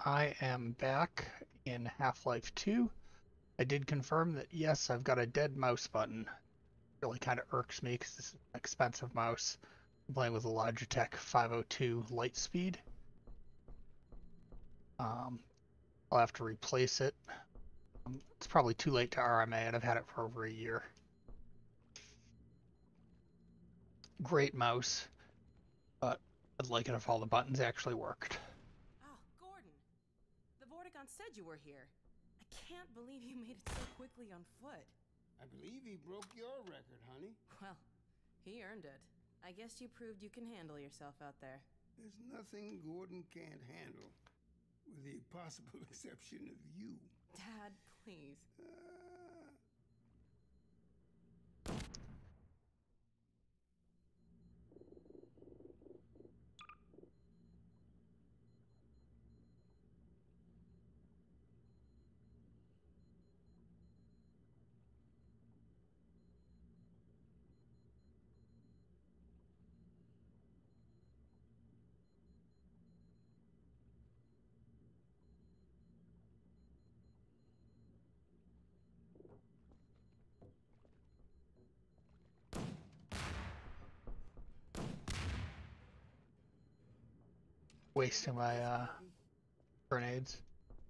I am back in Half-Life 2. I did confirm that yes, I've got a dead mouse button. Really kind of irks me because this is an expensive mouse. I'm playing with a Logitech 502 Lightspeed. Um, I'll have to replace it. It's probably too late to RMA, and I've had it for over a year. Great mouse, but I'd like it if all the buttons actually worked. Oh, Gordon. The Vortigaunt said you were here. I can't believe you made it so quickly on foot. I believe he broke your record, honey. Well, he earned it. I guess you proved you can handle yourself out there. There's nothing Gordon can't handle, with the possible exception of you. Dad, please. Wasting my grenades.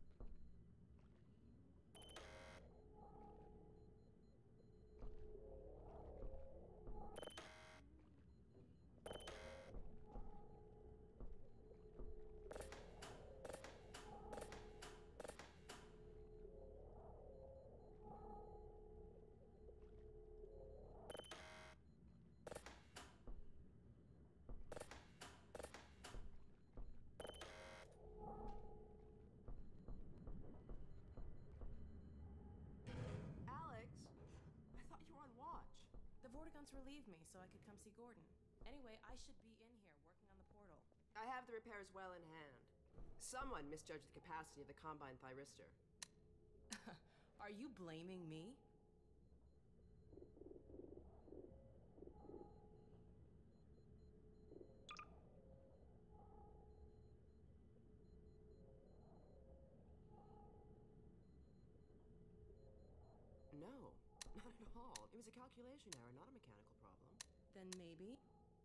Alex, I thought you were on watch. The Vortigaunts relieved me so I could come see Gordon. Anyway, I should be in here working on the portal. I have the repairs well in hand. Someone misjudged the capacity of the Combine thyristor. Are you blaming me? No, not at all. It was a calculation error, not a mechanical problem. Then maybe.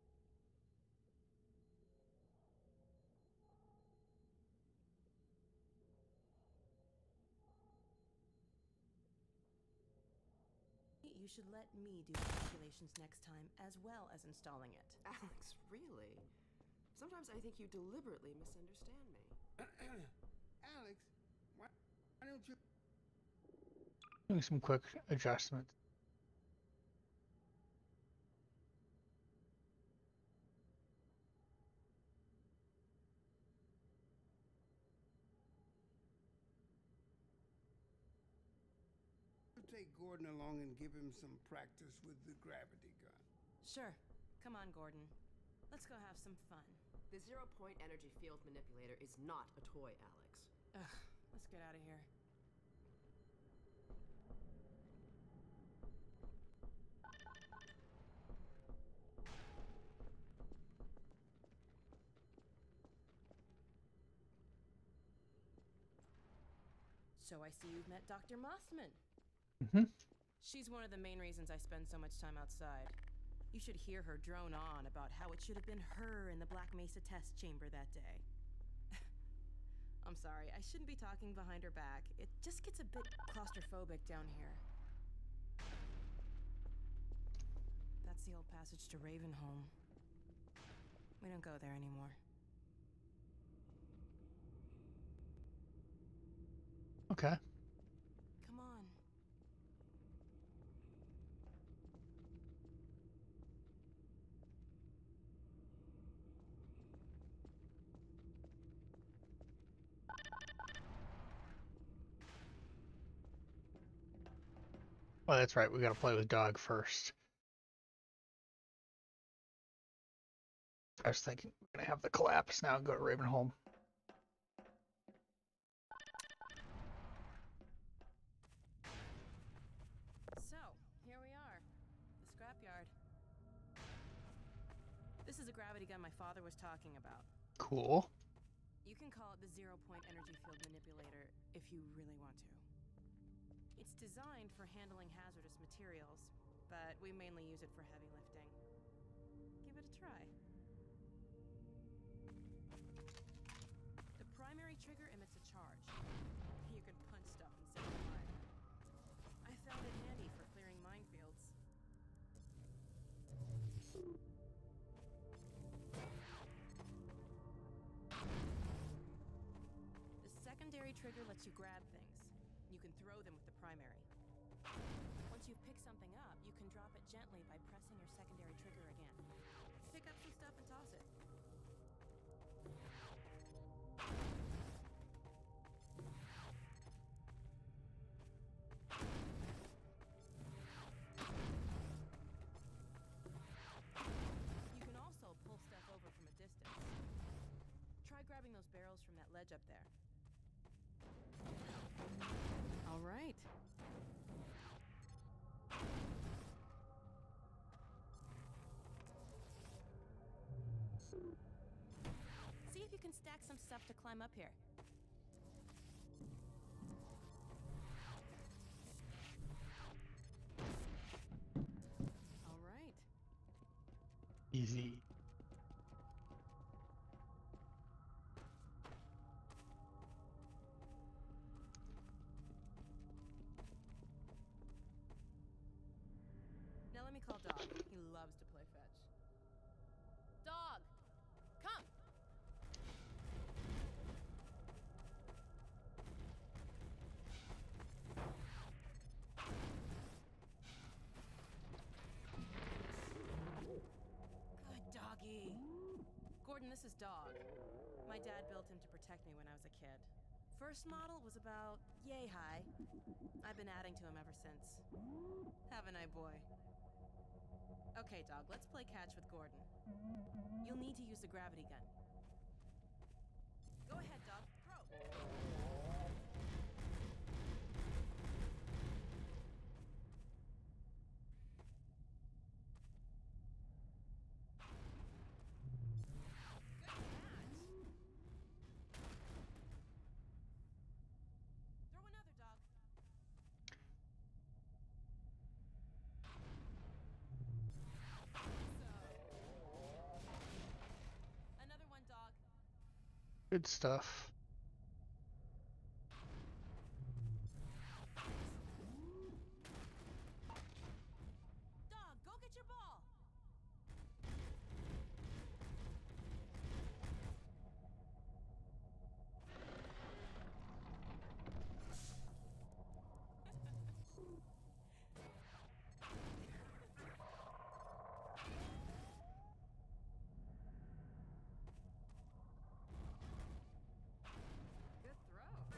You should let me do the calculations next time, as well as installing it. Alex, really? Sometimes I think you deliberately misunderstand me. Alex, why don't you... Doing some quick adjustments. take Gordon along and give him some practice with the gravity gun? Sure. Come on, Gordon. Let's go have some fun. The zero-point energy field manipulator is not a toy, Alex. Ugh, let's get out of here. So I see you've met Dr. Mossman. Mm-hmm. She's one of the main reasons I spend so much time outside. You should hear her drone on about how it should have been her in the Black Mesa test chamber that day. I'm sorry, I shouldn't be talking behind her back. It just gets a bit claustrophobic down here. That's the old passage to Ravenholm. We don't go there anymore. Okay. Come on. Oh, that's right. We gotta play with Dog first. I was thinking we're gonna have the collapse now and go to Ravenholm. So, here we are. The scrapyard. This is a gravity gun my father was talking about. Cool. You can call it the zero-point energy field manipulator if you really want to. It's designed for handling hazardous materials, but we mainly use it for heavy lifting. Give it a try. The primary trigger emits a charge. You can punch stuff and set it on fire. I found it handy for clearing minefields. The secondary trigger lets you grab things. You can throw them with the primary. Once you've picked something up, you can drop it gently by pressing your secondary trigger again. Pick up some stuff and toss it. You can also pull stuff over from a distance. Try grabbing those barrels from that ledge up there. All right. See if you can stack some stuff to climb up here. All right. Easy. Now let me call Dog. He loves to play fetch. Dog! Come! Good doggy. Gordon, this is Dog. My dad built him to protect me when I was a kid. First model was about yay high. I've been adding to him ever since. Haven't I, boy? Okay, Dog, let's play catch with Gordon. You'll need to use the gravity gun. Go ahead, Dog. Throw! Good catch! Throw another, Dog. Another one, Dog. Good stuff. Dog, go get your ball! Good throw.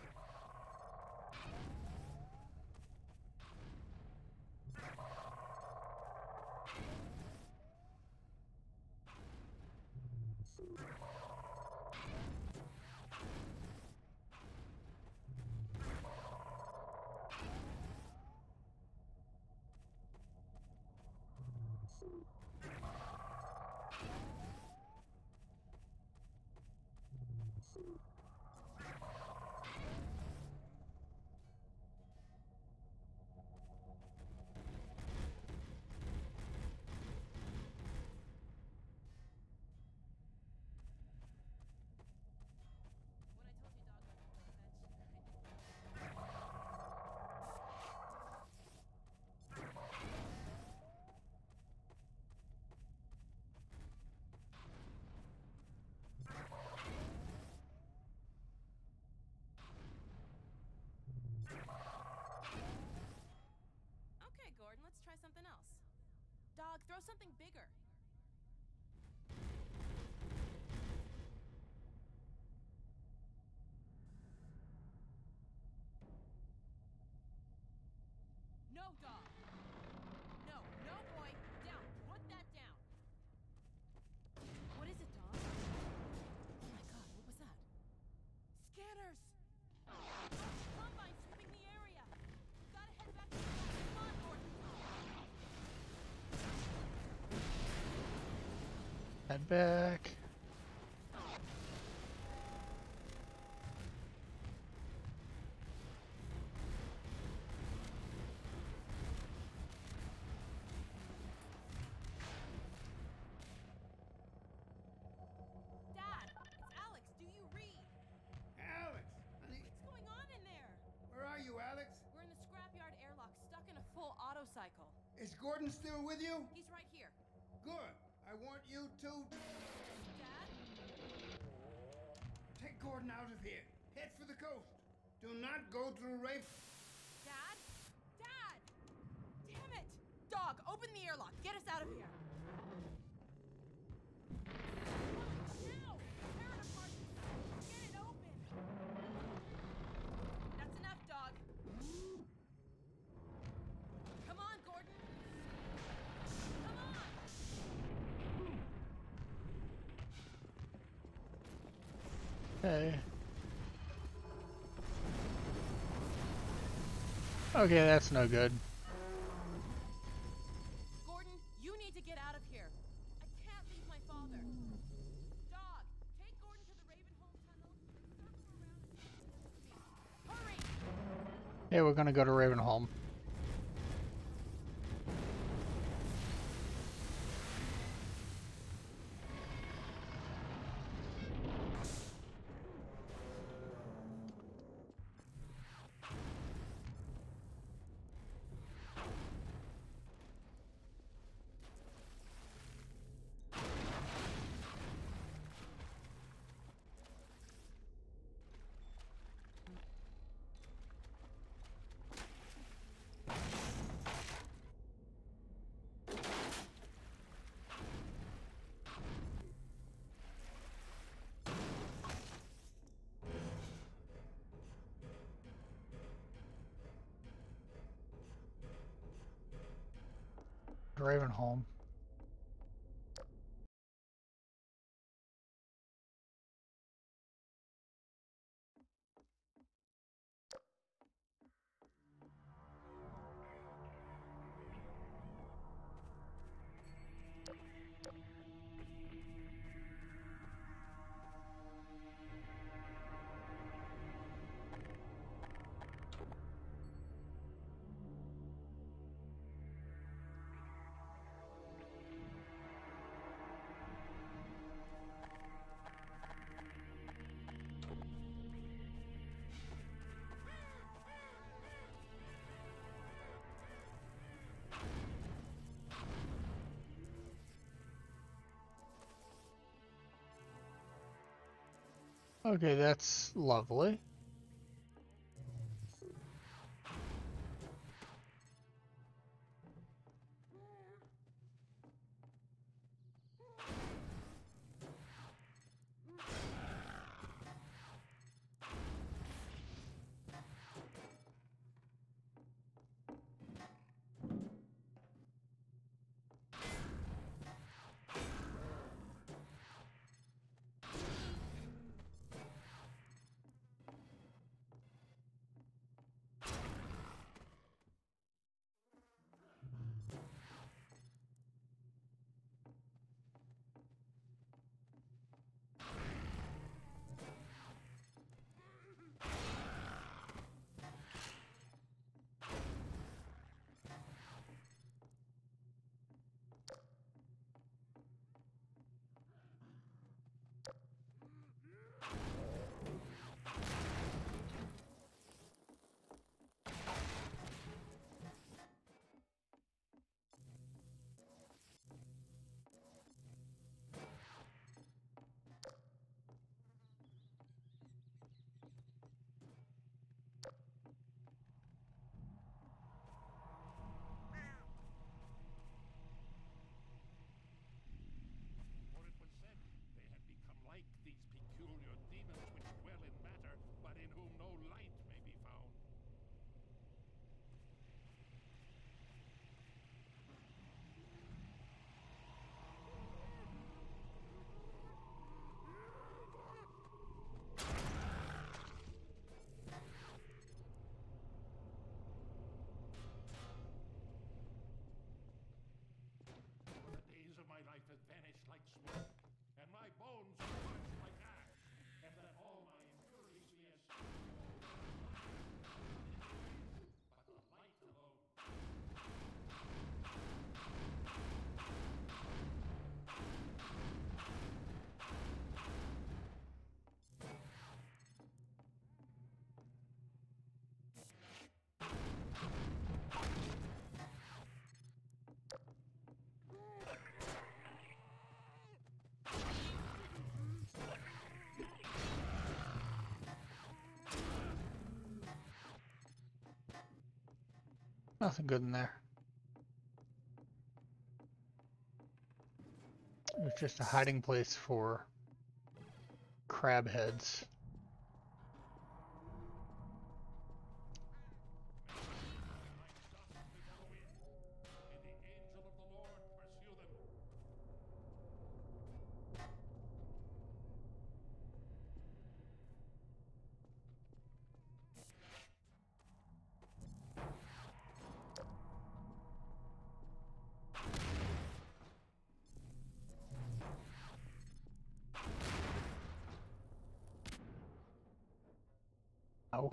When I told you Dog liked to play fetch, Okay, Gordon, let's try something else. Dog, throw something bigger. No, Dog. No, no, boy. Down. Put that down. What is it, Dog? Oh my God, what was that? Scanners! Combine sweeping the area. Gotta head back to the Come on, Gordon. Head back. motorcycle. Is Gordon still with you? He's right here. Good. I want you to Dad? take Gordon out of here. Head for the coast. Do not go through Rafe. Dad? Dad! Damn it! Dog, open the airlock. Get us out of here. Now! Tear it apart. Get it open. That's enough, dog. Come on, Gordon. Come on. Okay. Okay, that's no good. Gordon, you need to get out of here. I can't leave my father. Dog, take Gordon to the Ravenholm tunnel and circle around and hurry! Yeah, we're gonna go to Ravenholm. Ravenholm. Okay, that's lovely. Nothing good in there. It was just a hiding place for crab heads. Oh.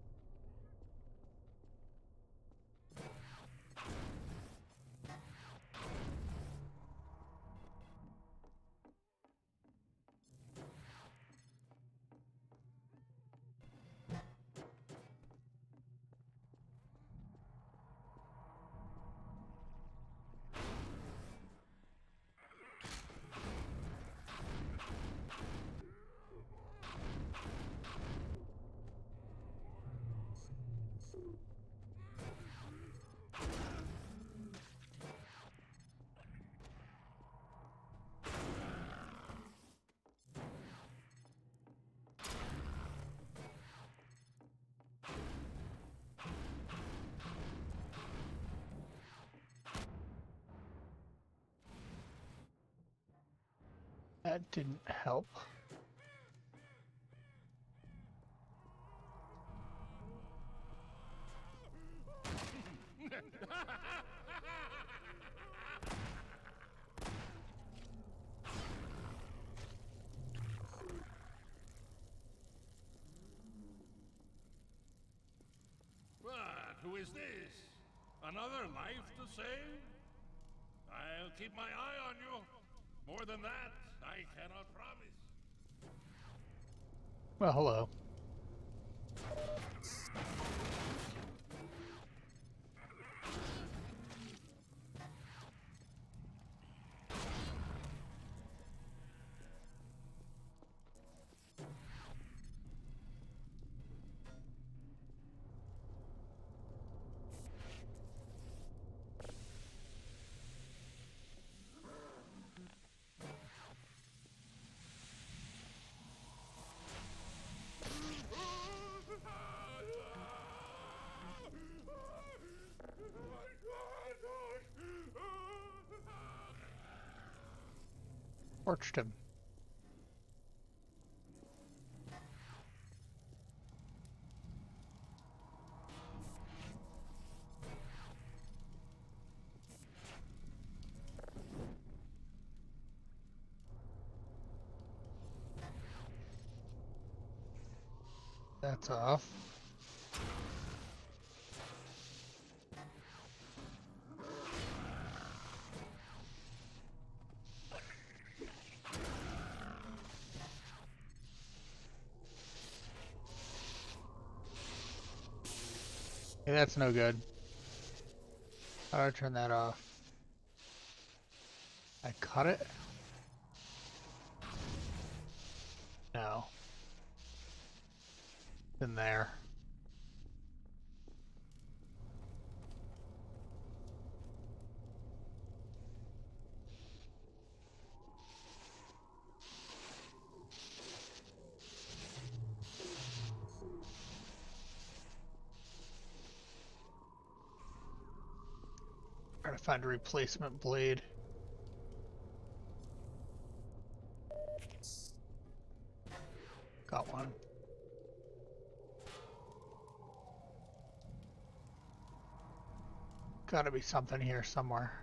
That didn't help. What? Who is this? Another life to save? I'll keep my eye on you. More than that, I cannot promise. Well, hello. Torched him. That's off. Hey, that's no good. How do I turn that off? I cut it? No. It's in there. Trying to find a replacement blade. Got one. Gotta be something here somewhere.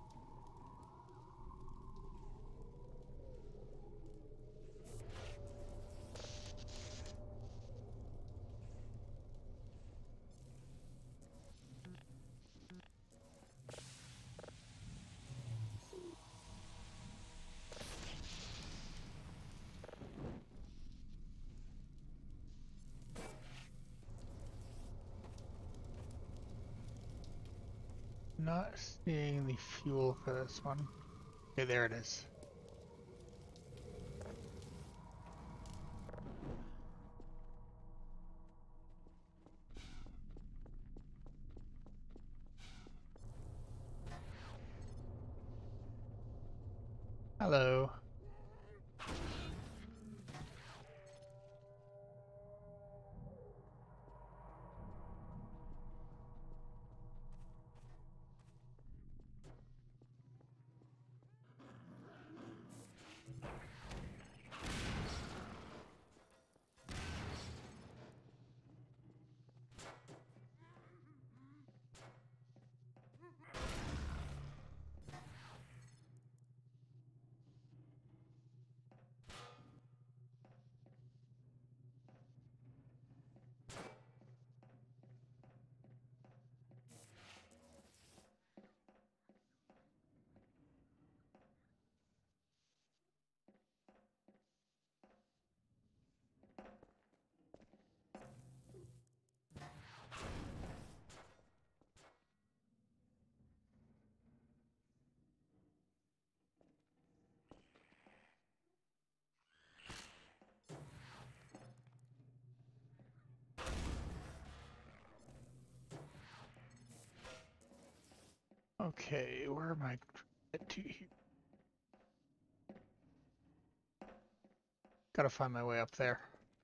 Not seeing the fuel for this one. Okay, there it is. Hello. Okay, where am I get to here? Gotta find my way up there.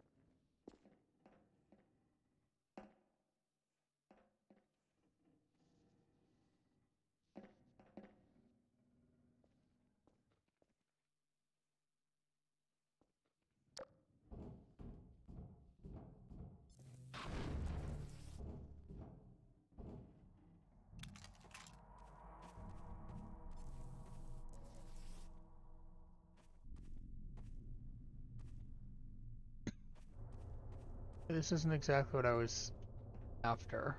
This isn't exactly what I was after.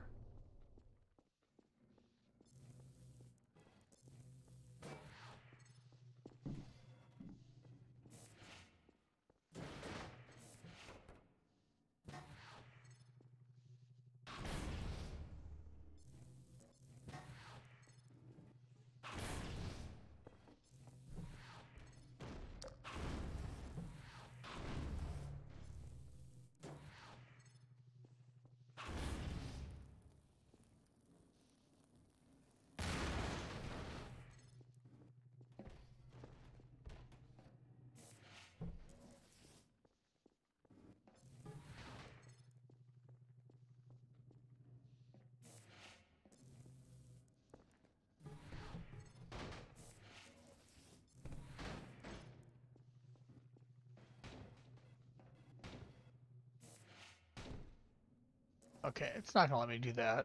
Okay, it's not gonna let me do that.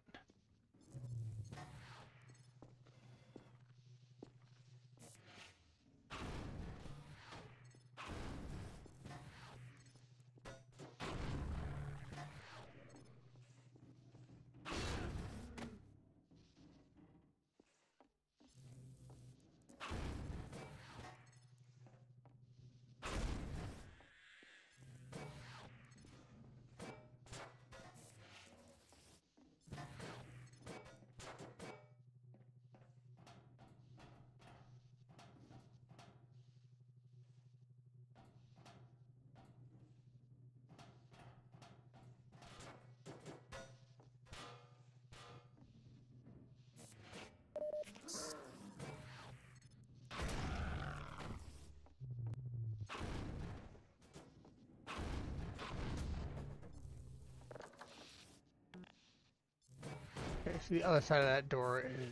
Okay, so the other side of that door is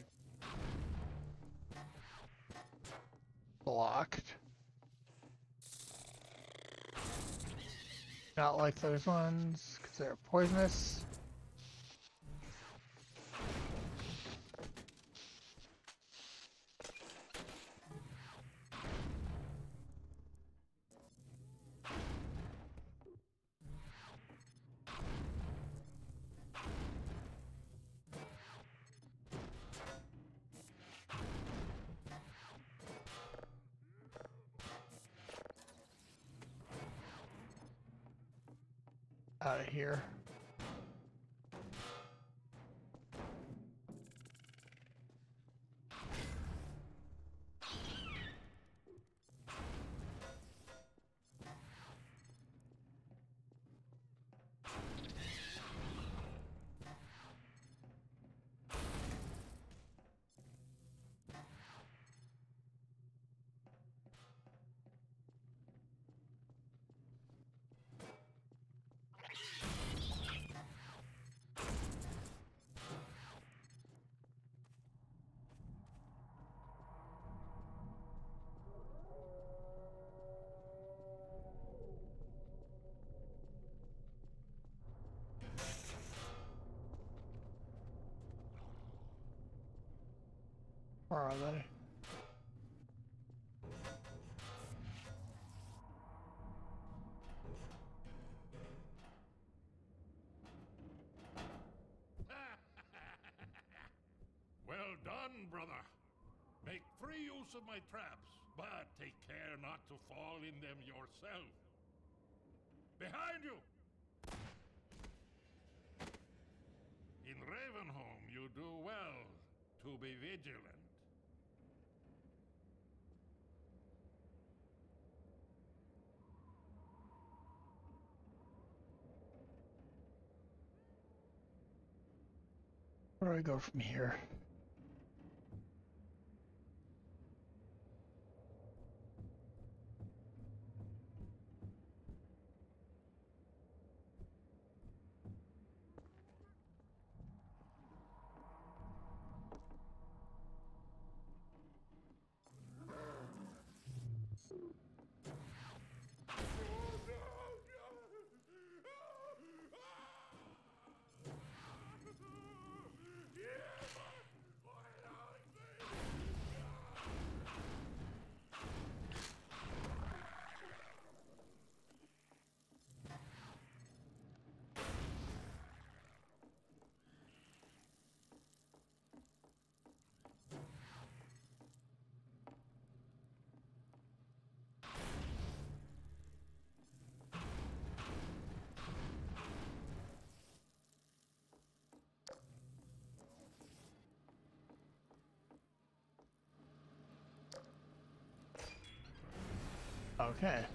blocked. Not like those ones, because they're poisonous. Out of here. Where are they? Well done, brother. Make free use of my traps, but take care not to fall in them yourself. Behind you! In Ravenholm, you do well to be vigilant. Where do I go from here? Okay.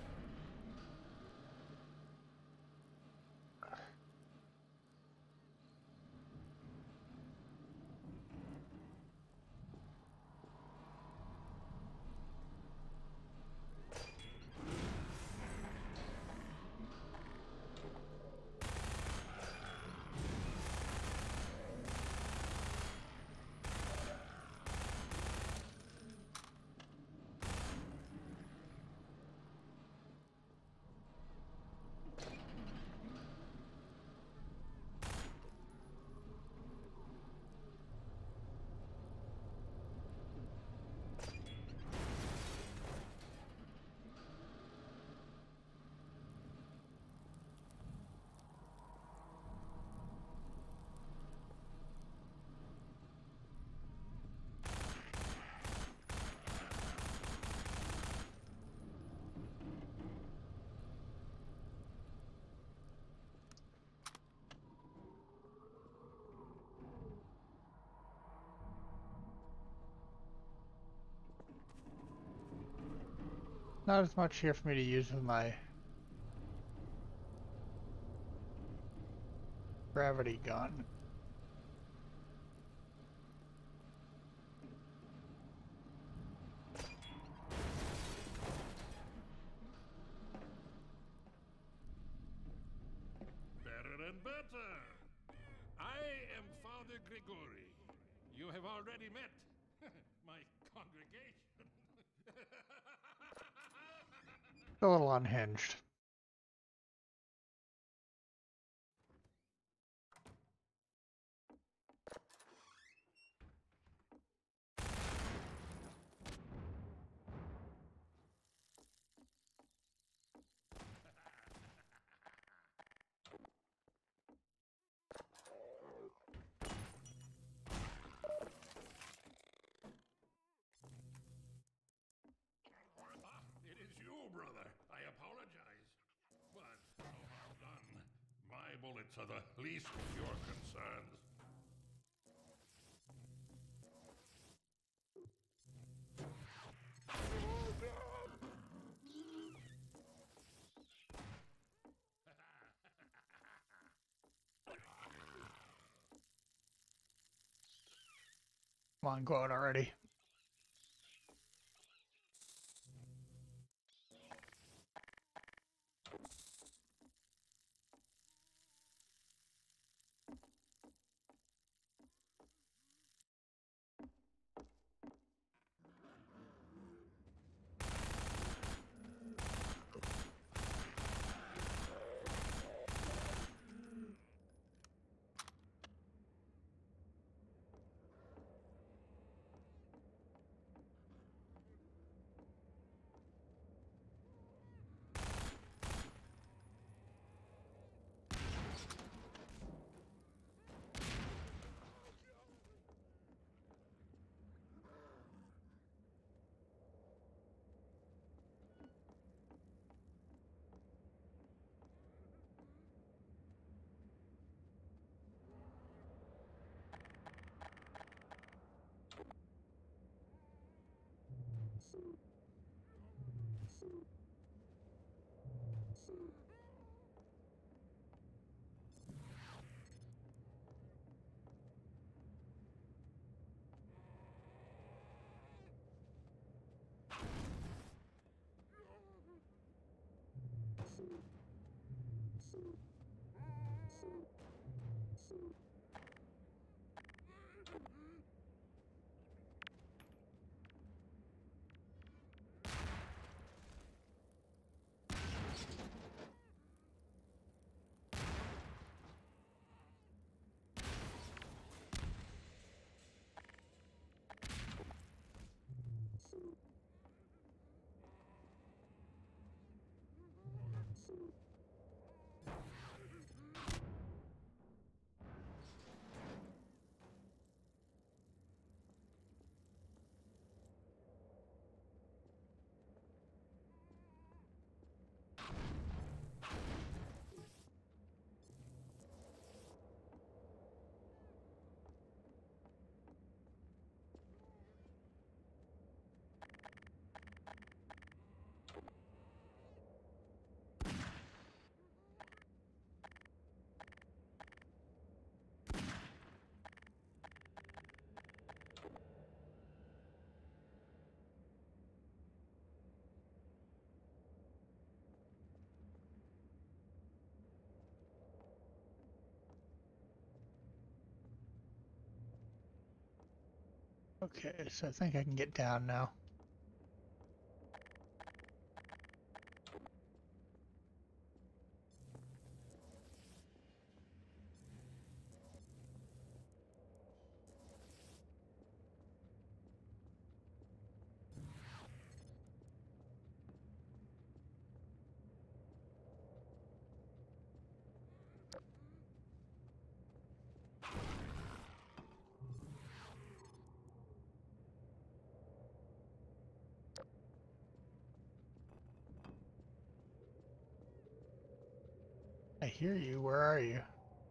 Not as much here for me to use with my gravity gun. Better and better. I am Father Grigori. You have already met my congregation. A little unhinged. It is you, brother. I apologize. But no harm done. My bullets are the least of your concerns. Come on, go out already. Okay, so I think I can get down now. I hear you. Where are you?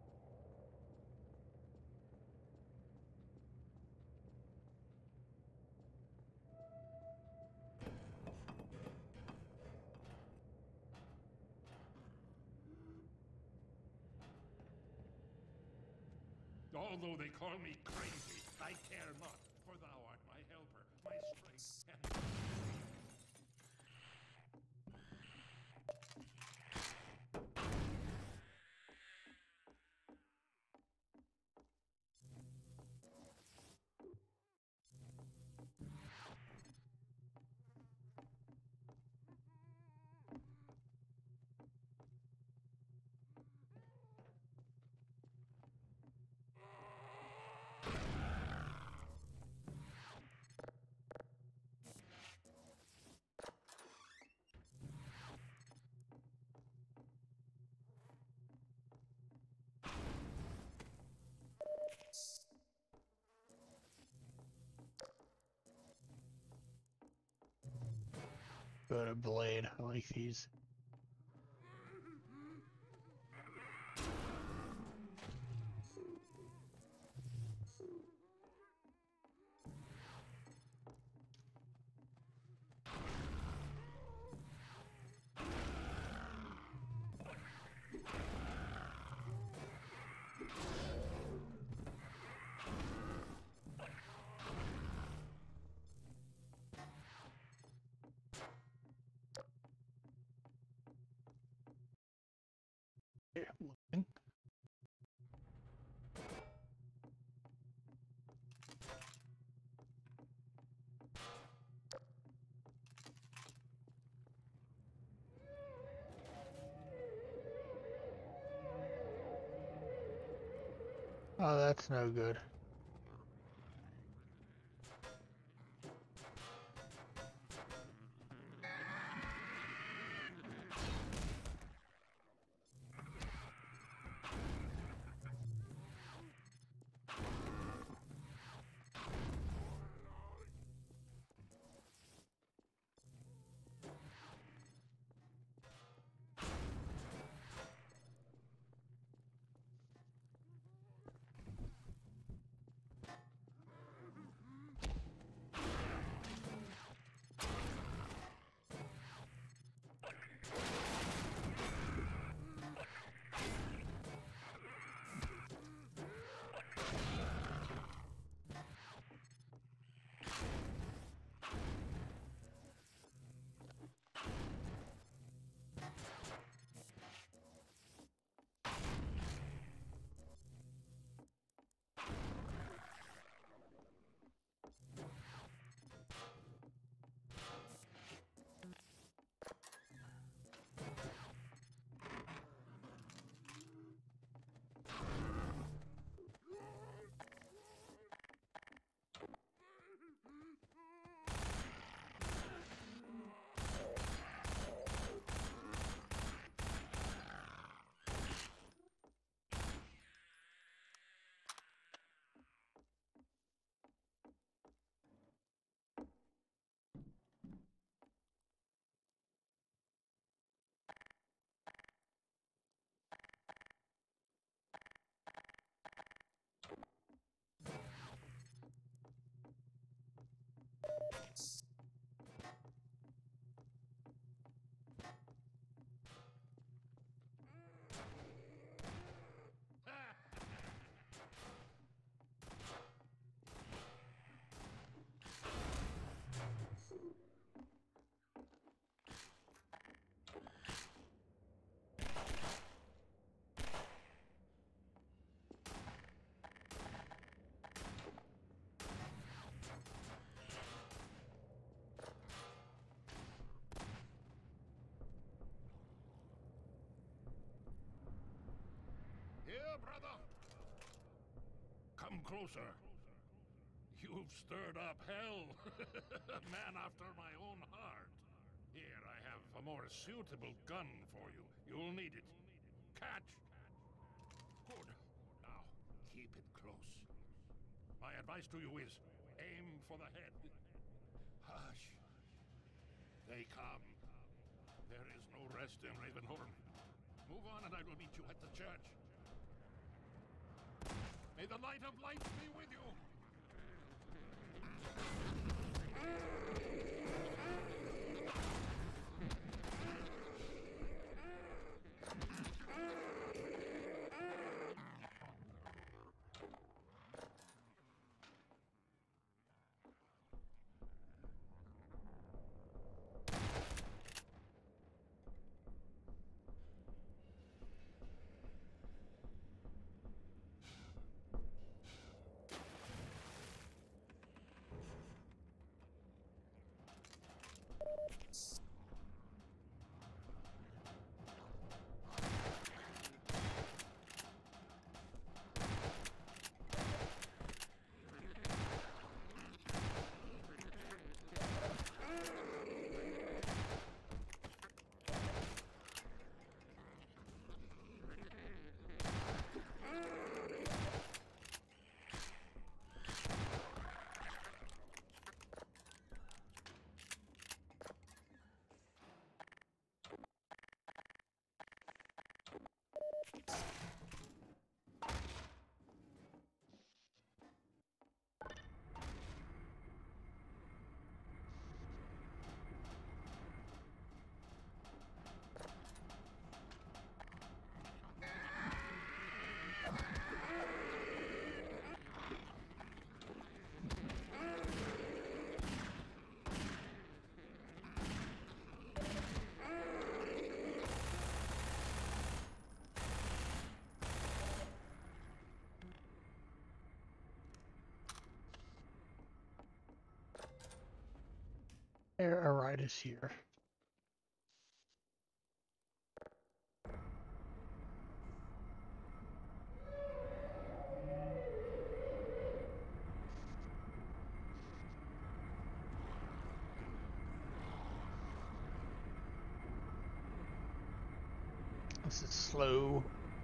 Although they call me crazy, I care not, for thou art my helper, my strength, and Got a blade. I like these. Here, looking. Oh, that's no good. Here, brother. Come closer. You've stirred up hell. A man after my own heart. Here, I have a more suitable gun for you. You'll need it. Catch! Good. Now, keep it close. My advice to you is, aim for the head. Hush. They come. There is no rest in Ravenholm. Move on and I will meet you at the church. May the light of light be with you. Aride is here. This is slow.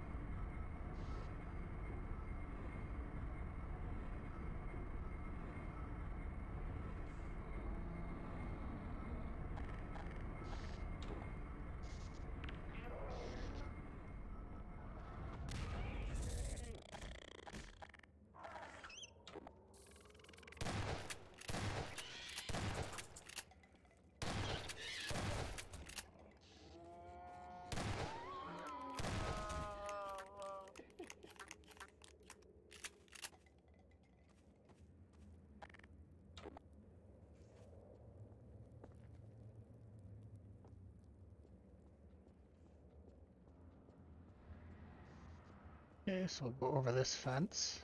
Okay, so we'll go over this fence.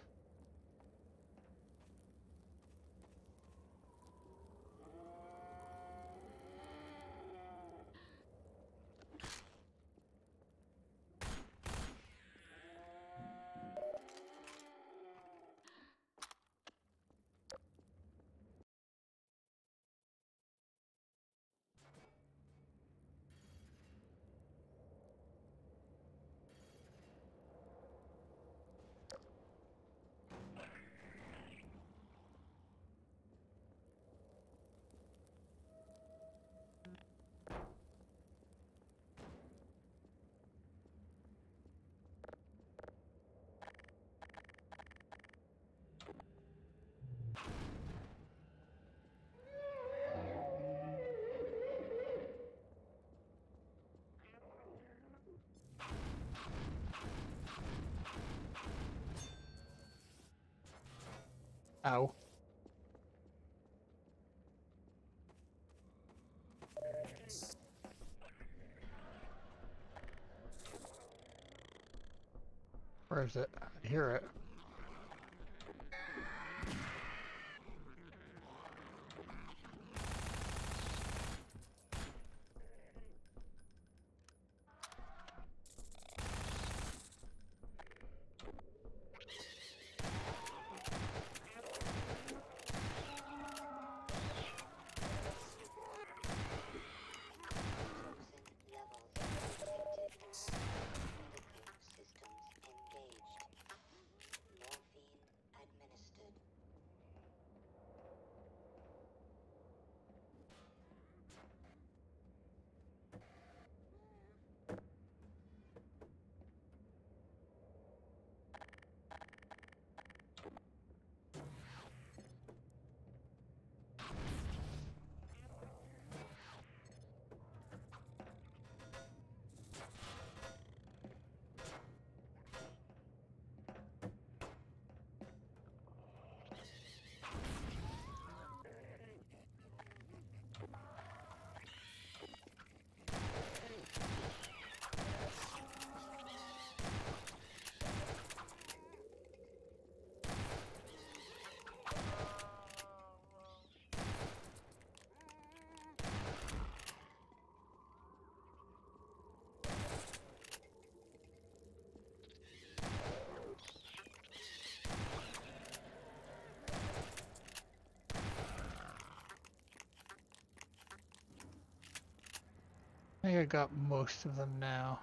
Ow. Where is it? I hear it. I think I got most of them now.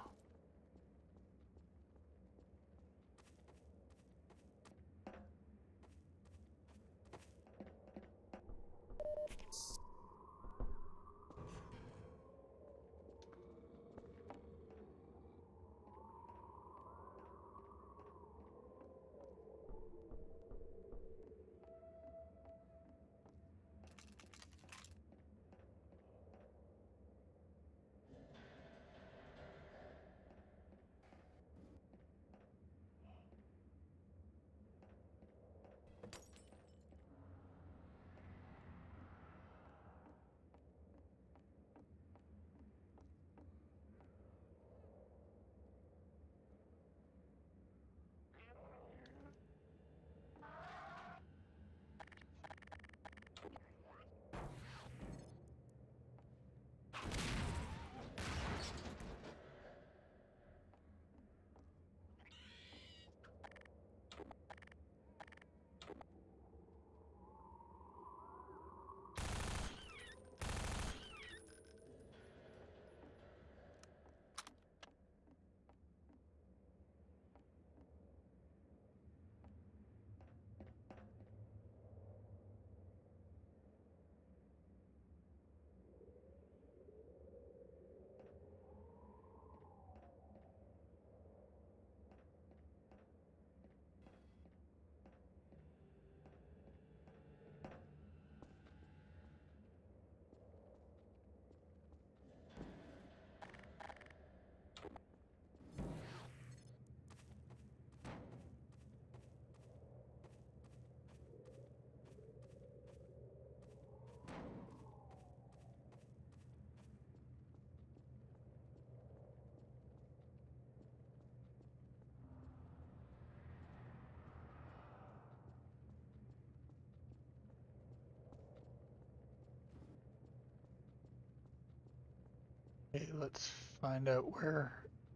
Okay, let's find out where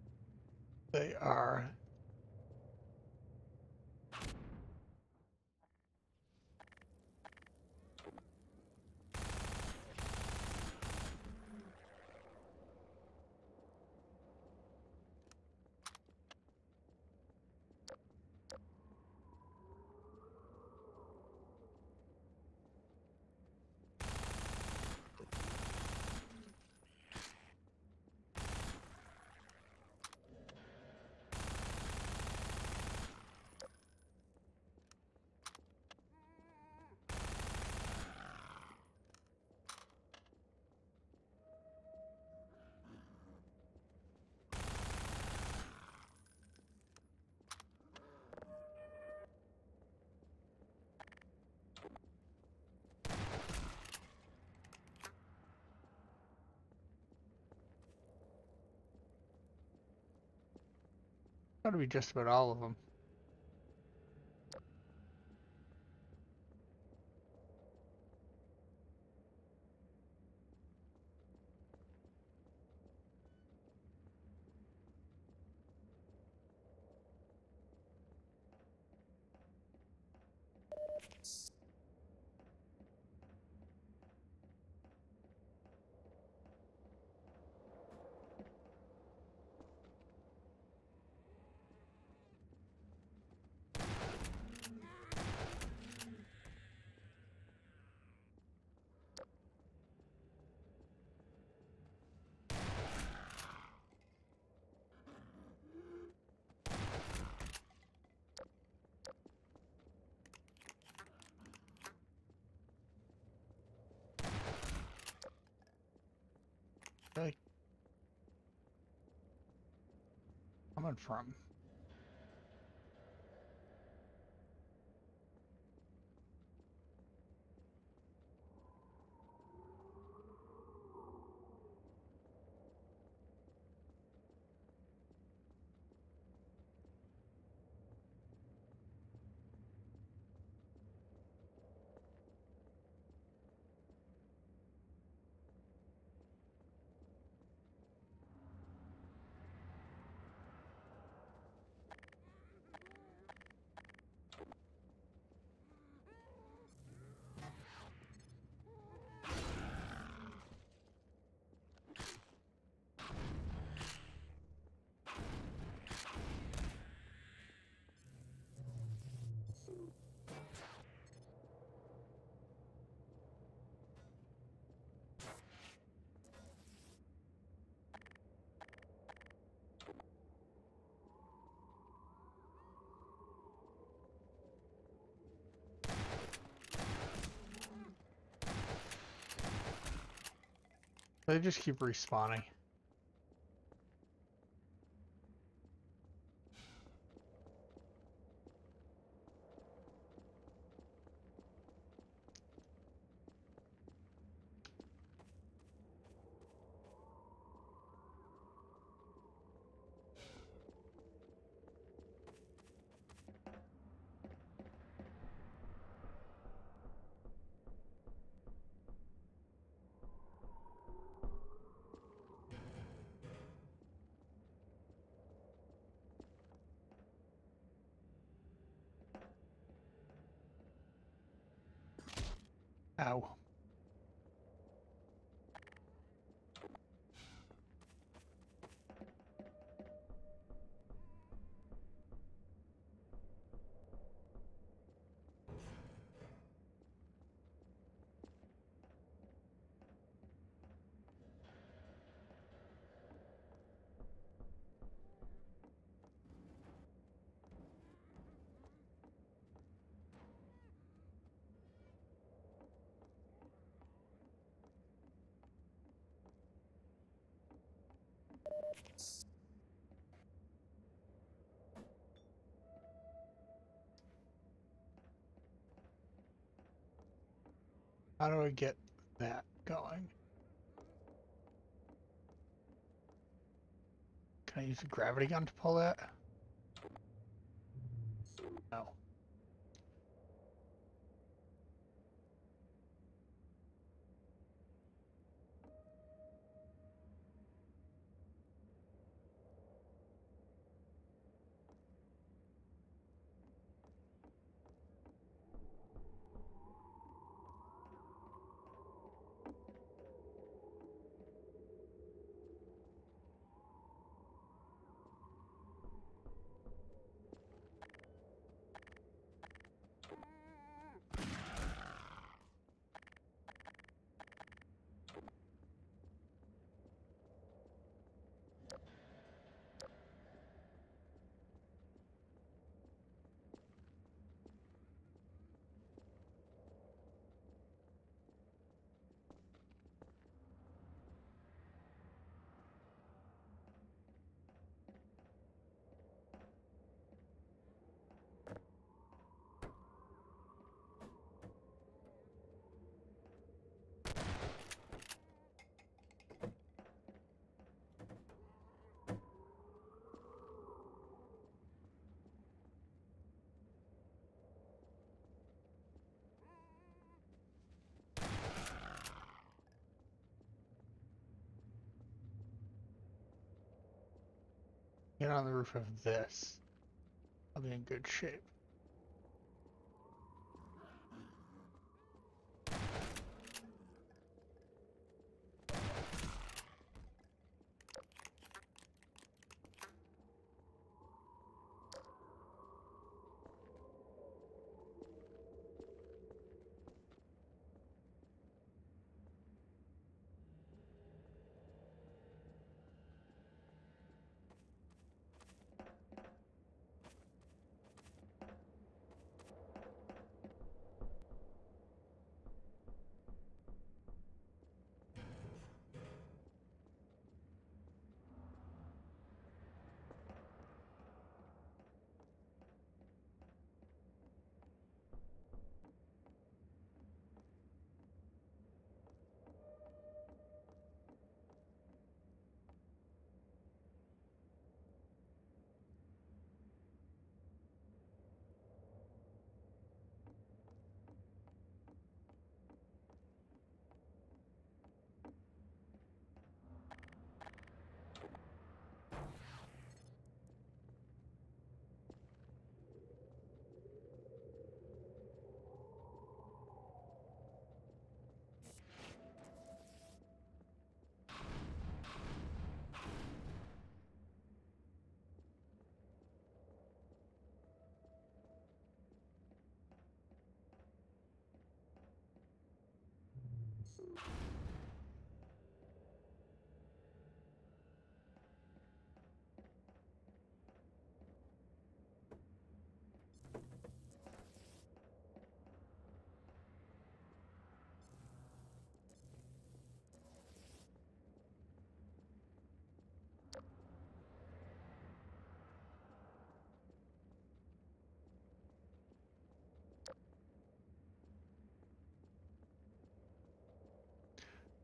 they are. Gotta be just about all of them. Okay. Coming from. They just keep respawning. Ow. How do I get that going? Can I use a gravity gun to pull that? No. Get on the roof of this. I'll be in good shape.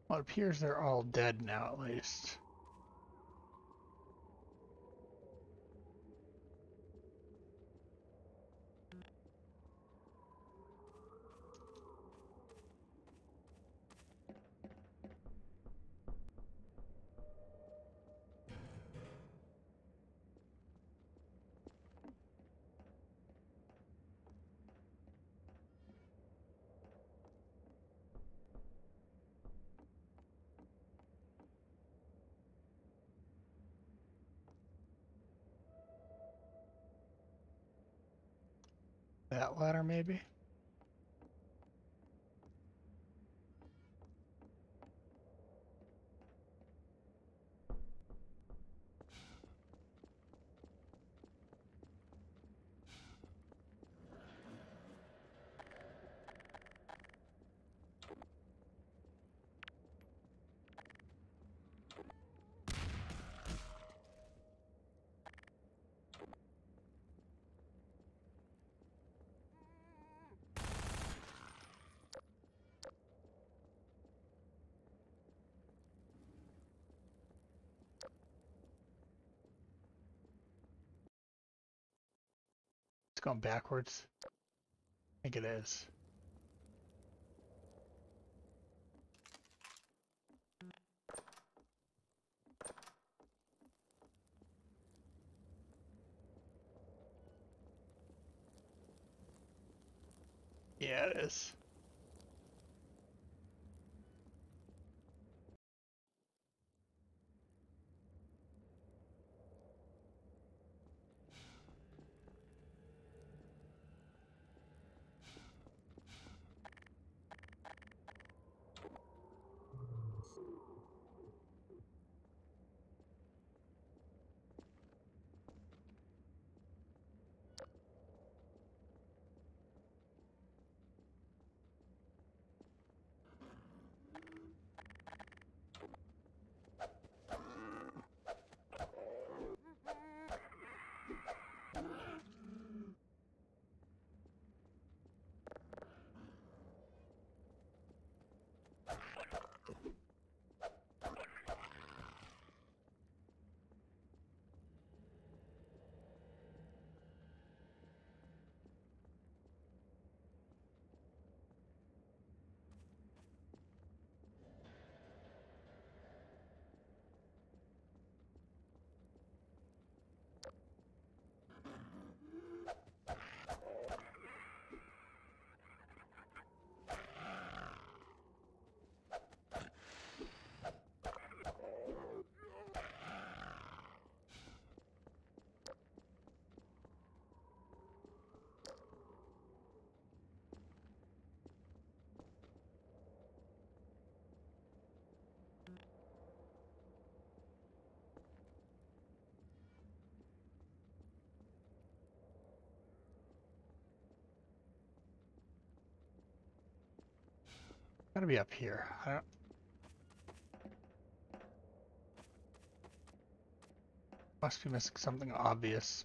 Well, it appears they're all dead now, at least. That ladder, maybe? It's going backwards. I think it is. Yeah, it is. Gotta be up here. I don't... Must be missing something obvious.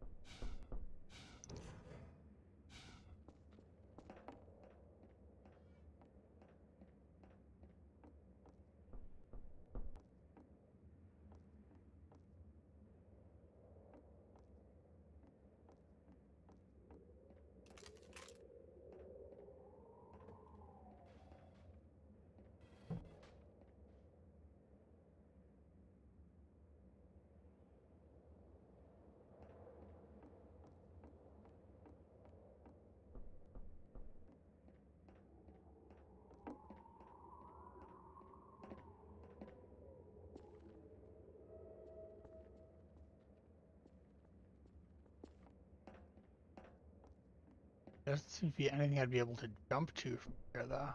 There doesn't seem to be anything I'd be able to jump to from here, though.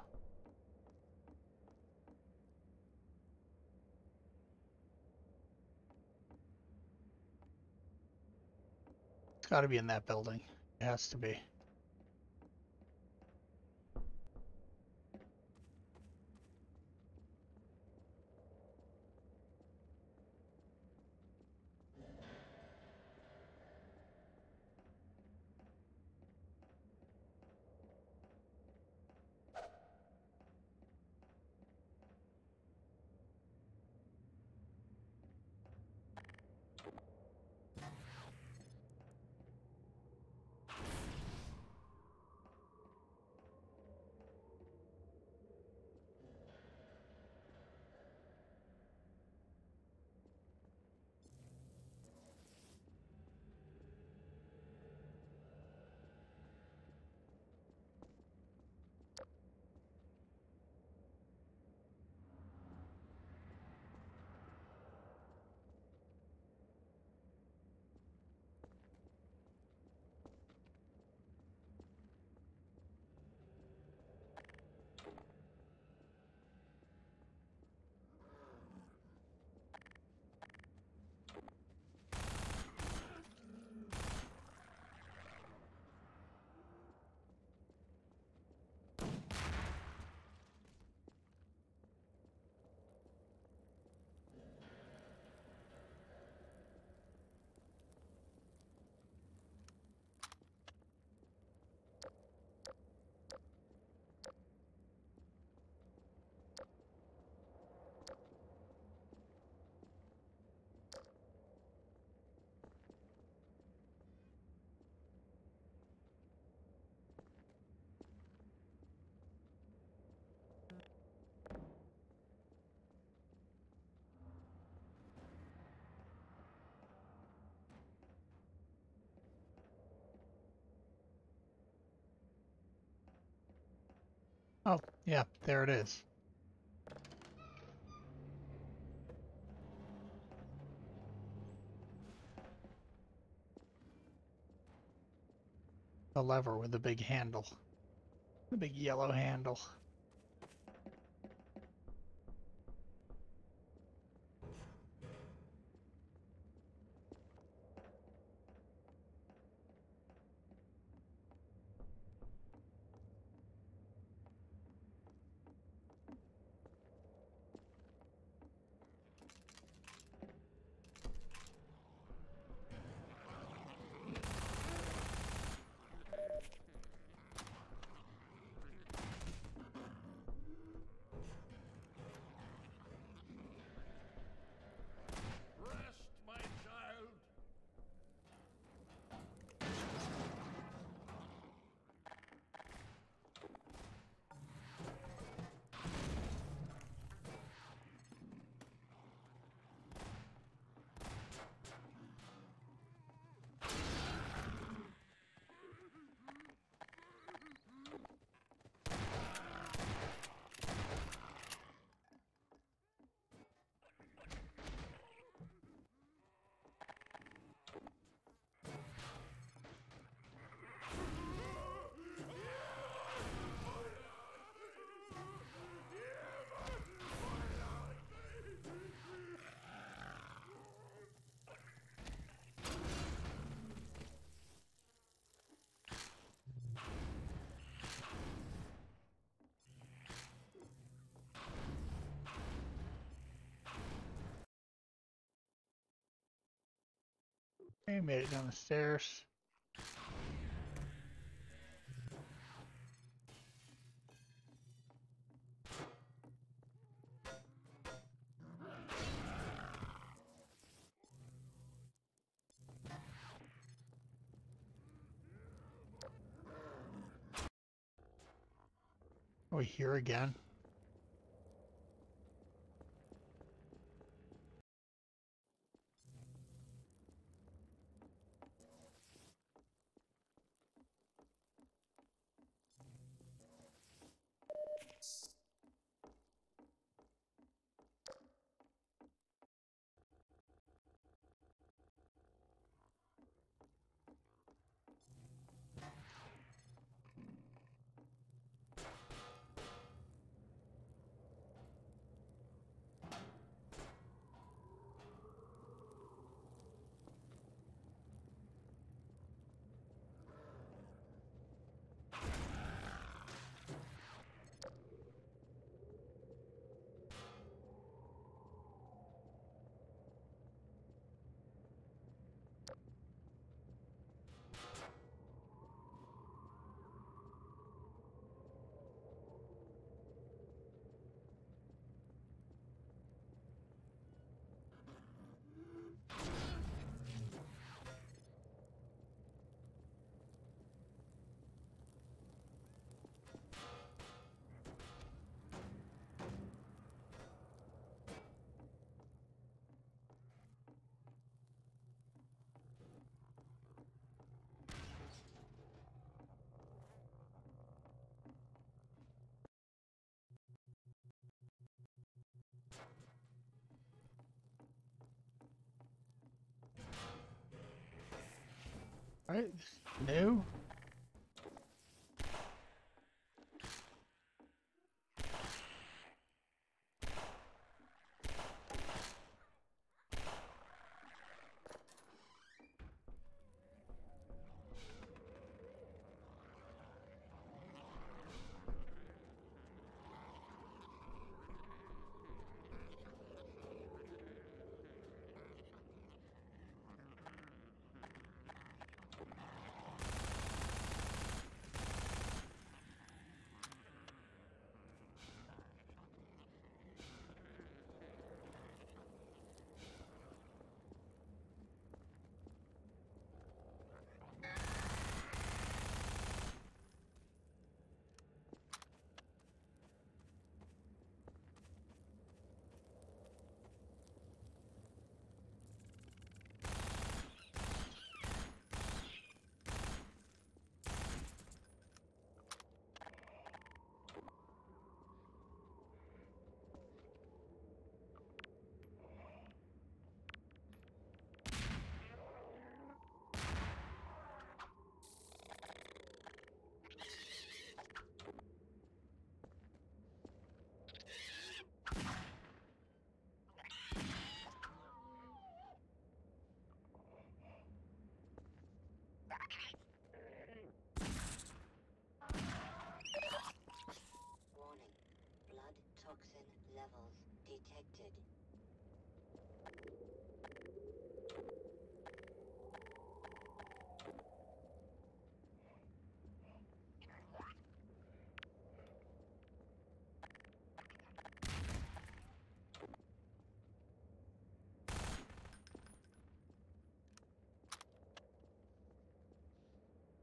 It's gotta be in that building. It has to be. Oh, yeah, there it is. The lever with the big handle. The big yellow handle. Rest, my child. Okay, made it down the stairs. Are we here again? Alright, new.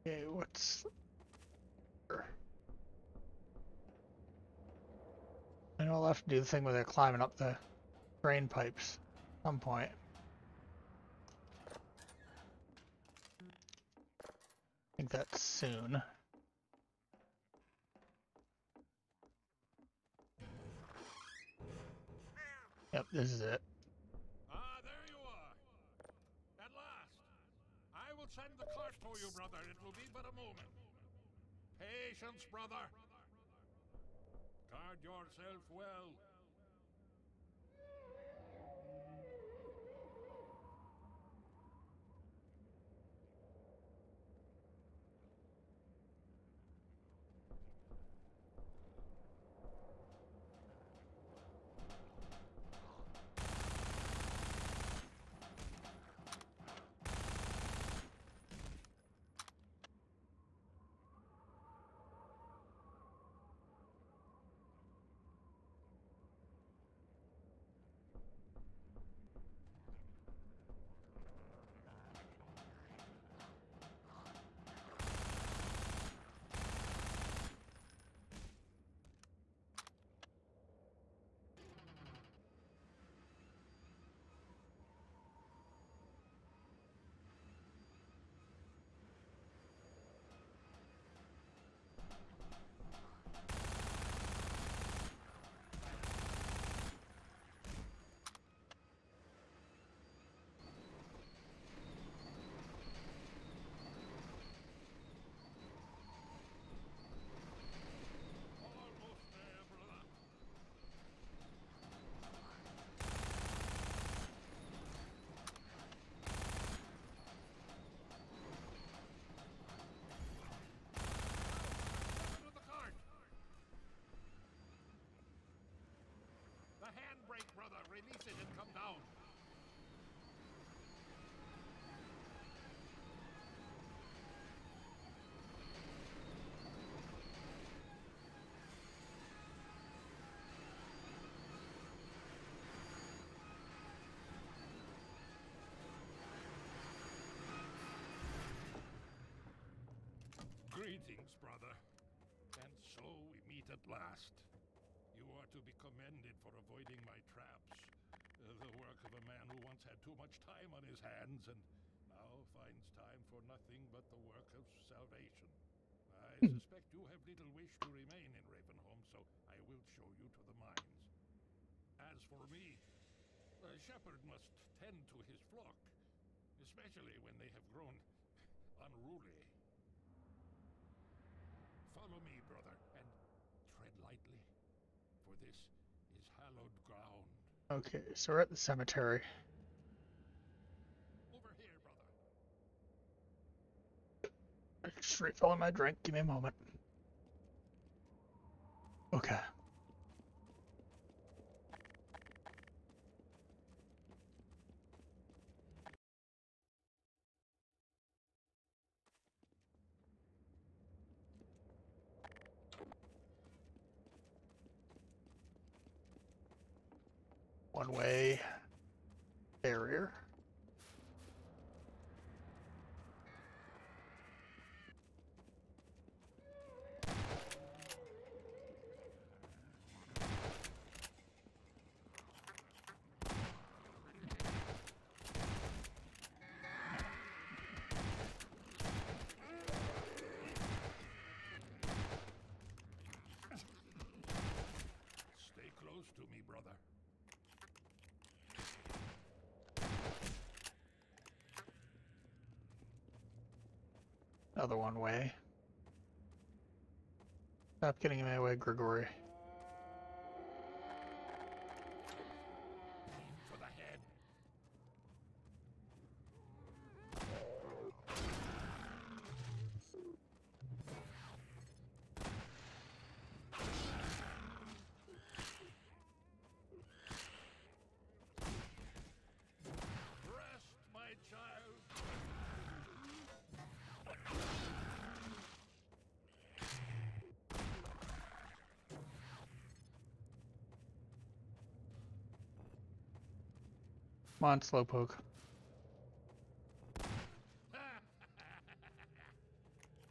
Okay, what's... I know I'll have to do the thing where they're climbing up the drain pipes at some point. I think that's soon. Yep, this is it. Ah, there you are. At last. I will send the cart for you, brother. It will be but a moment. Patience, brother. Guard yourself well. Almost there, brother. To the cart. The handbrake, brother. Release it and come down. Greetings, brother. And so we meet at last. You are to be commended for avoiding my traps. The work of a man who once had too much time on his hands and now finds time for nothing but the work of salvation. I suspect you have little wish to remain in Ravenholm, so I will show you to the mines. As for me, a shepherd must tend to his flock, especially when they have grown unruly. Follow me, brother, and tread lightly, for this is hallowed ground. Okay, so we're at the cemetery. Over here, brother. Just refilling my drink. Give me a moment. Okay. One-way barrier. Stay close to me, brother. Another one-way. Stop getting in my way, Grigori. Aim for the head. Rest, my child. Come on, Slowpoke.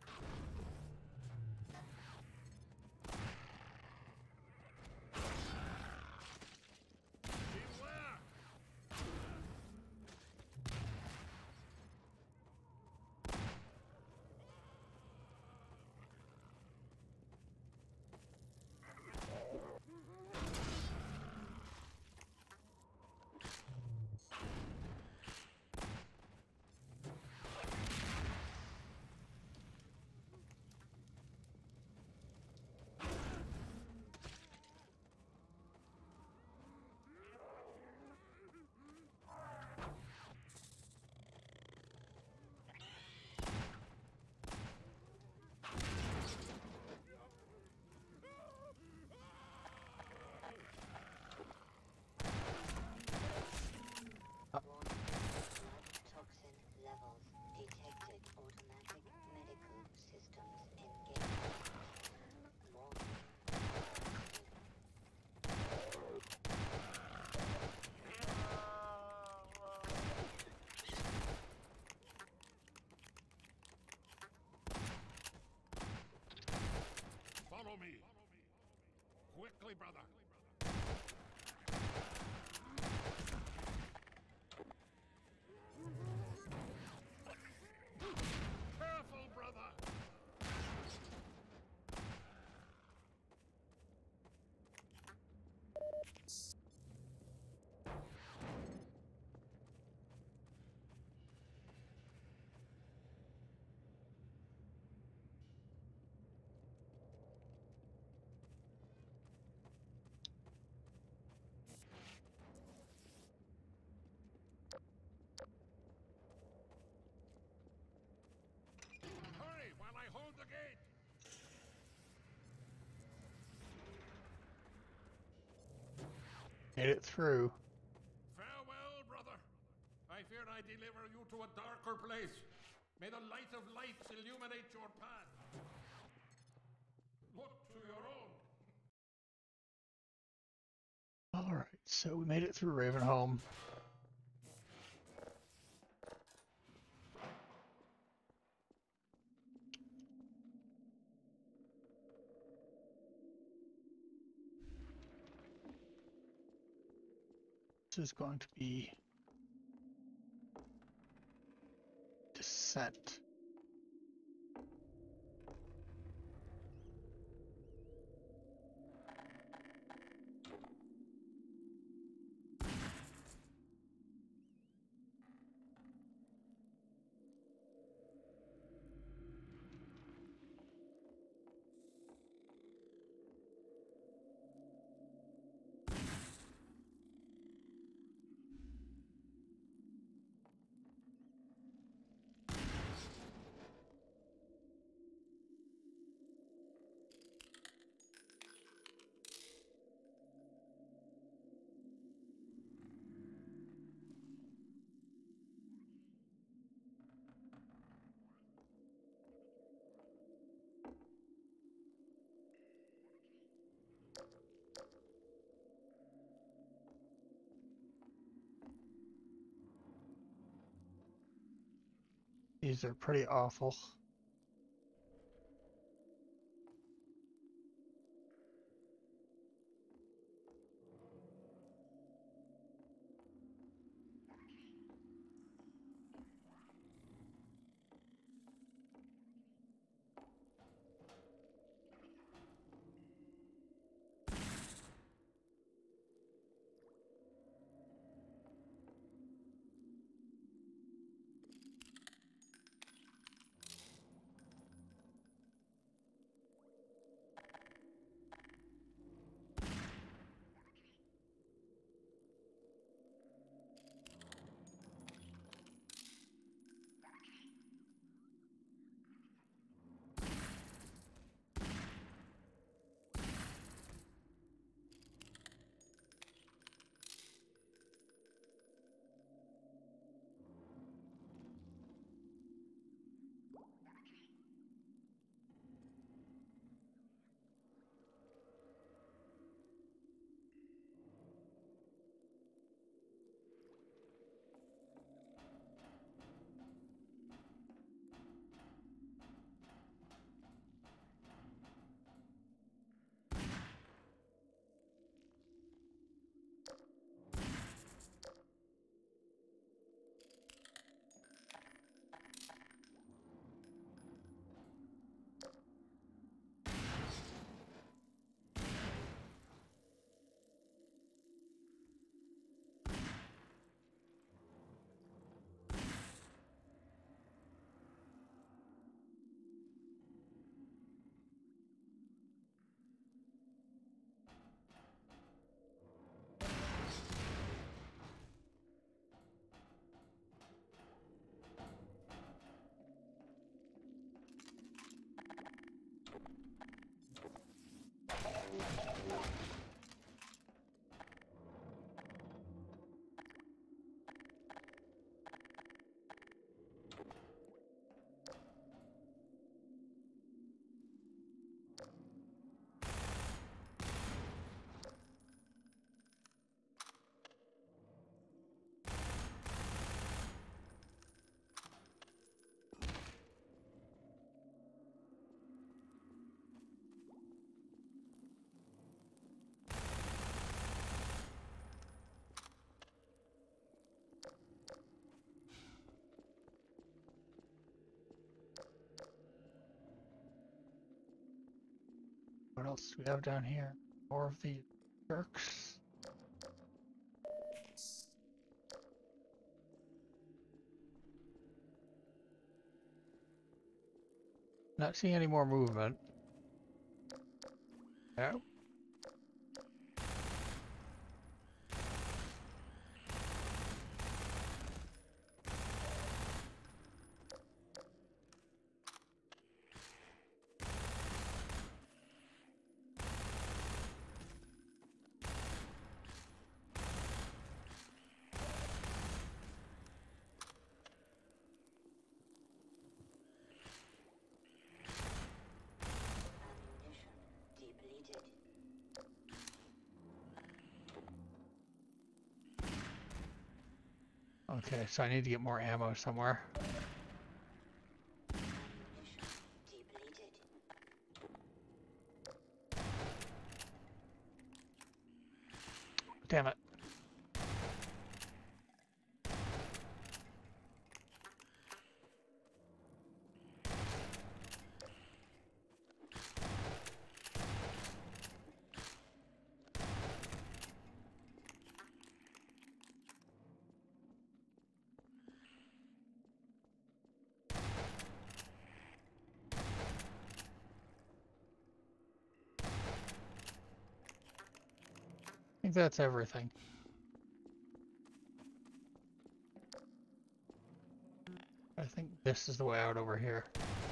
quickly, brother. Careful, brother. Hurry while I hold the gate. Made it through. Farewell, brother. I fear I deliver you to a darker place. May the light of lights illuminate your path. Look to your own. Alright, so we made it through Ravenholm. This is going to be Descent. These are pretty awful. What else do we have down here? More of the jerks. Not seeing any more movement. No. Okay, so I need to get more ammo somewhere. Damn it. I think that's everything. I think this is the way out over here.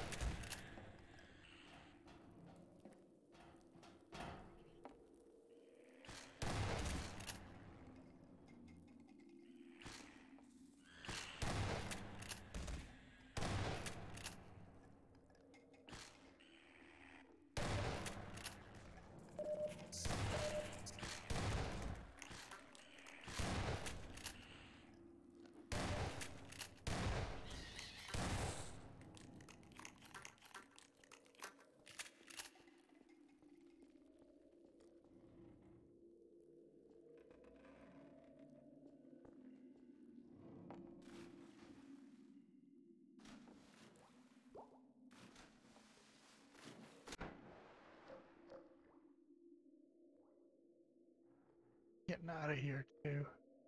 Getting out of here too.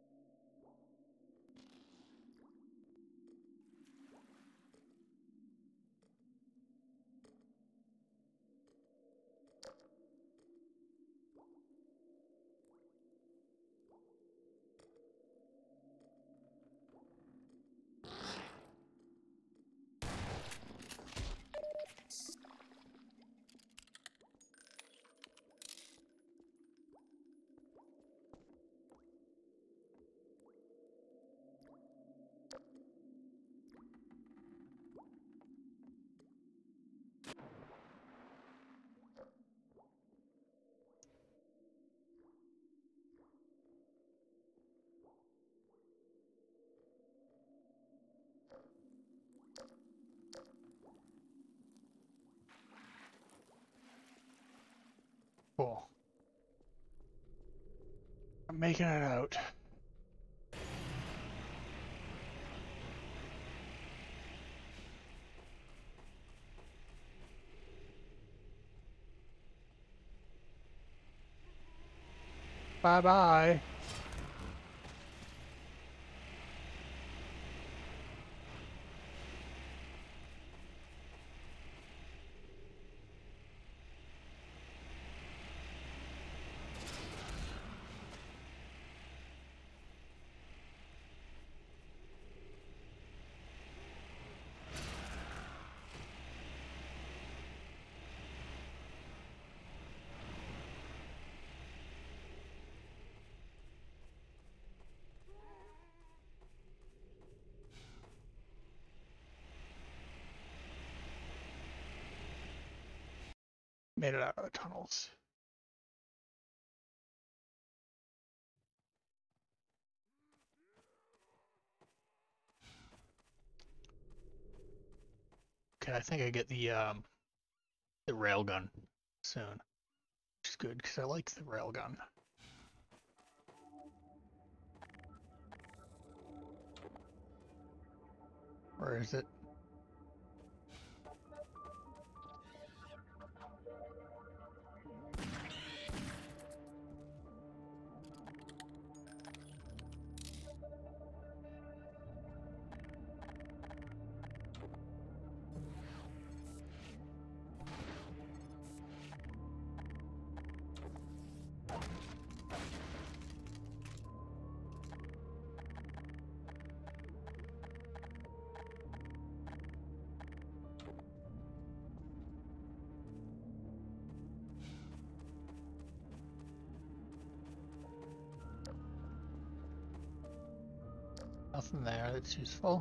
Cool. I'm making it out. Bye-bye. Made it out of the tunnels. Okay, I think I get the railgun soon, which is good because I like the railgun. Where is it? Nothing there that's useful.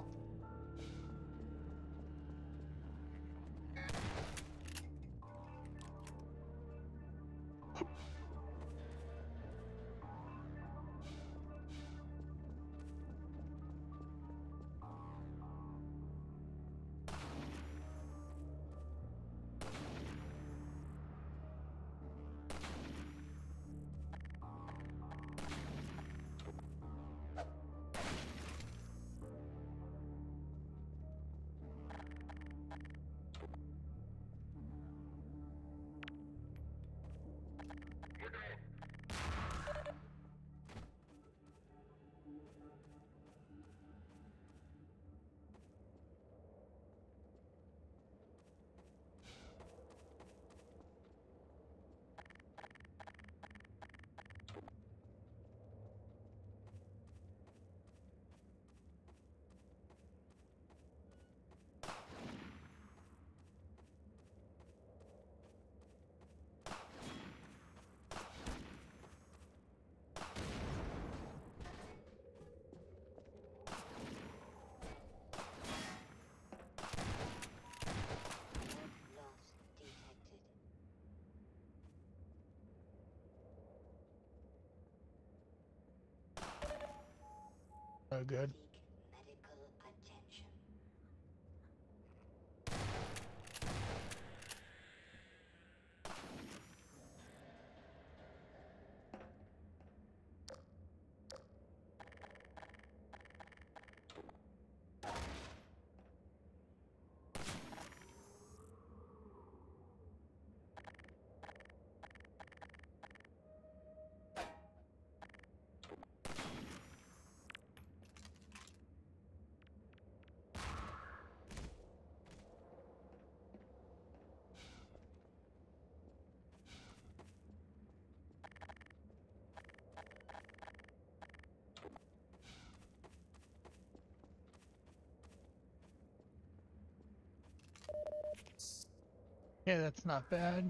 Oh, good. Medical attention. Yeah, that's not bad.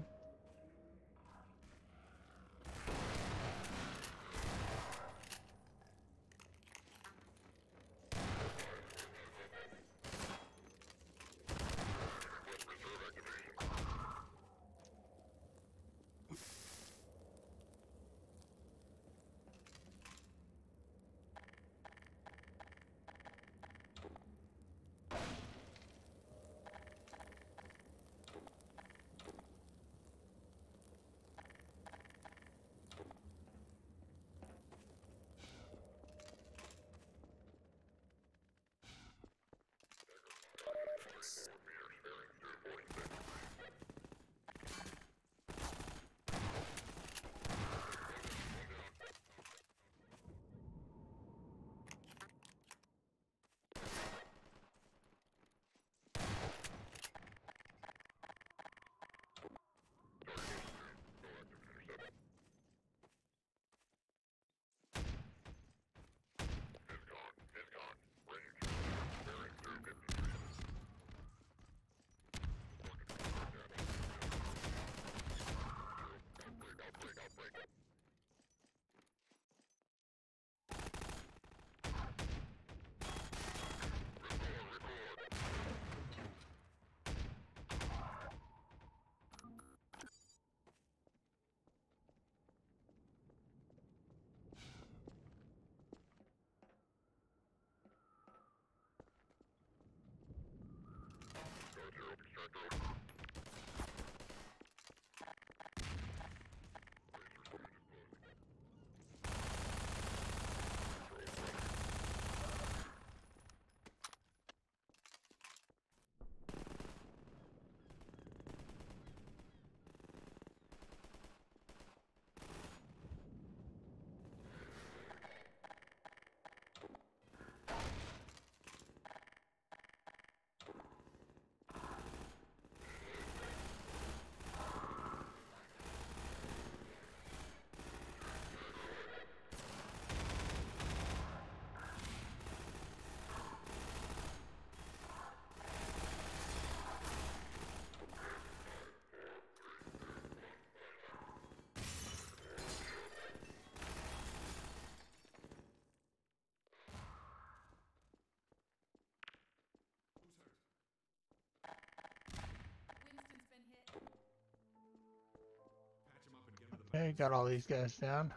Okay, got all these guys down.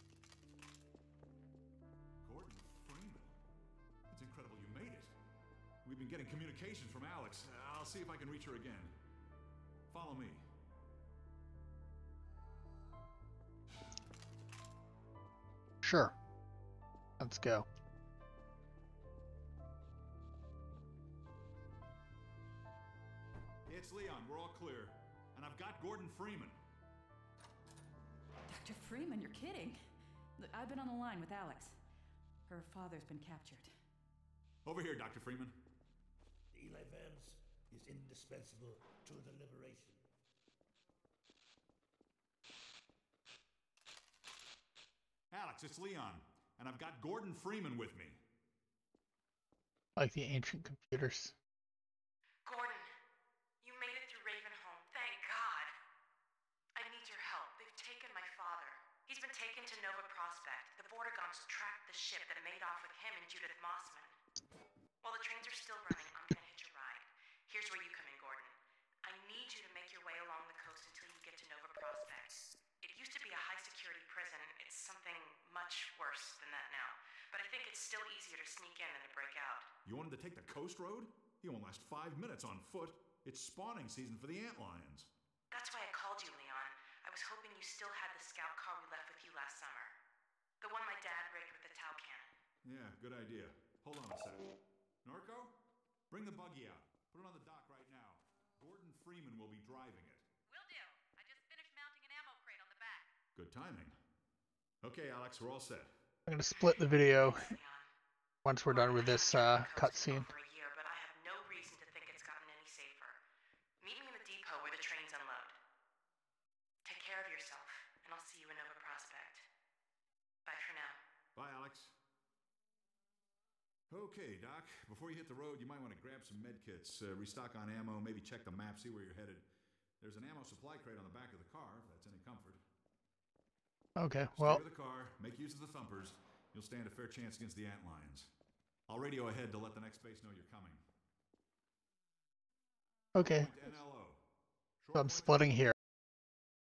Gordon Freeman. It's incredible you made it. We've been getting communication from Alex. I'll see if I can reach her again. Follow me. Sure. Let's go. It's Leon. We're all clear. And I've got Gordon Freeman. Dr. Freeman, you're kidding. Look, I've been on the line with Alex. Her father's been captured. Over here, Dr. Freeman. Eli Vance is indispensable to the liberation. Alex, it's Leon. And I've got Gordon Freeman with me. Like the ancient computers. Gordon, you made it through Ravenholm. Thank God. I need your help. They've taken my father. He's been taken to Nova Prospect. The Vortigaunts tracked the ship that made off with him and Judith Mossman. While the trains are still running, I'm gonna hitch a ride. Here's where you come in, Gordon. I need you to make your way along the coast until you get to Nova Prospect. It used to be a high-security prison. It's something much worse than that now. But I think it's still easier to sneak in than to break out. You wanted to take the coast road? You won't last 5 minutes on foot. It's spawning season for the antlions. That's why I called you, Leon. I was hoping you still had the scout car we left with you last summer. The one my dad rigged with the Tau cannon. Yeah, good idea. Hold on a sec. Norco, bring the buggy out. Put it on the dock right now. Gordon Freeman will be driving it. Will do. I just finished mounting an ammo crate on the back. Good timing. Okay, Alex, we're all set. I'm gonna split the video Thanks, Leon. once we're done with this cutscene. For a year, but I have no reason to think it's gotten any safer. Meet me in the depot where the trains unload. Take care of yourself, and I'll see you in Nova Prospect. Bye for now. Bye, Alex. Okay, Doc. Before you hit the road, you might want to grab some med kits, restock on ammo, maybe check the map, see where you're headed. There's an ammo supply crate on the back of the car, if that's any comfort. Okay, Stay well, with the car, make use of the thumpers. You'll stand a fair chance against the antlions. I'll radio ahead to let the next base know you're coming. okay. Point NLO. So I'm splitting here.